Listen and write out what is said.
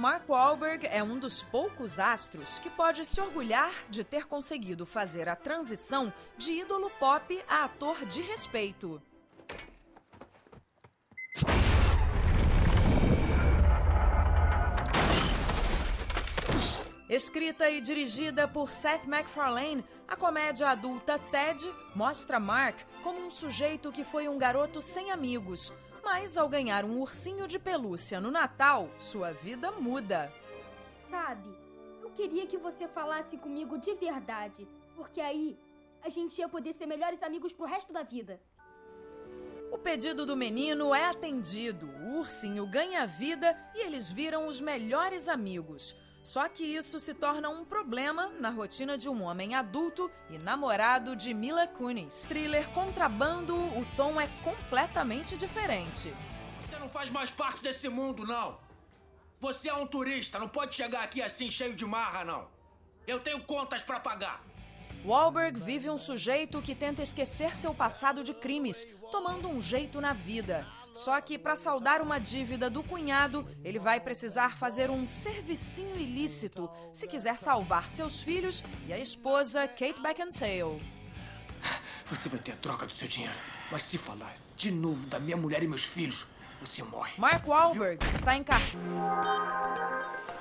Mark Wahlberg é um dos poucos astros que pode se orgulhar de ter conseguido fazer a transição de ídolo pop a ator de respeito. Escrita e dirigida por Seth MacFarlane, a comédia adulta Ted mostra Mark como um sujeito que foi um garoto sem amigos, mas ao ganhar um ursinho de pelúcia no Natal, sua vida muda. Sabe, eu queria que você falasse comigo de verdade, porque aí a gente ia poder ser melhores amigos pro resto da vida. O pedido do menino é atendido, o ursinho ganha vida e eles viram os melhores amigos. Só que isso se torna um problema na rotina de um homem adulto e namorado de Mila Kunis. Thriller Contrabando, o tom é completamente diferente. Você não faz mais parte desse mundo, não. Você é um turista, não pode chegar aqui assim cheio de marra, não. Eu tenho contas pra pagar. Wahlberg vive um sujeito que tenta esquecer seu passado de crimes, tomando um jeito na vida. Só que para saldar uma dívida do cunhado, ele vai precisar fazer um servicinho ilícito se quiser salvar seus filhos e a esposa Kate Beckinsale. Você vai ter a troca do seu dinheiro, mas se falar de novo da minha mulher e meus filhos, você morre. Mark Wahlberg está em cartaz.